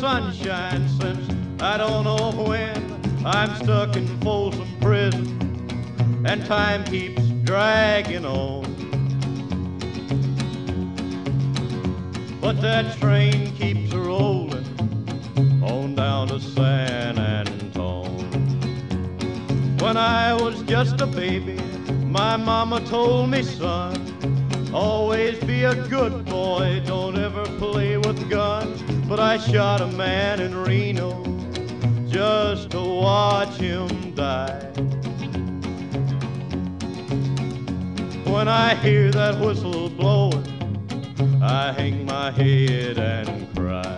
sunshine since I don't know when. I'm stuck in Folsom Prison and time keeps dragging on. But that train keeps rolling on down to San Antone. When I was just a baby, my mama told me, son, always be a good boy, don't ever play with guns. But I shot a man in Reno just to watch him die. When I hear that whistle blowing, I hang my head and cry.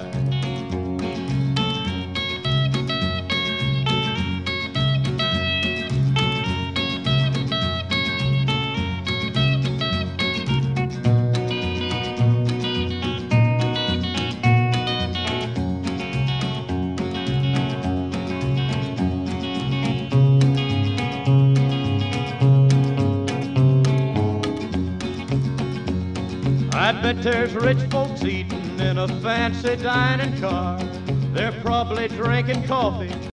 I bet there's rich folks eating in a fancy dining car. They're probably drinking coffee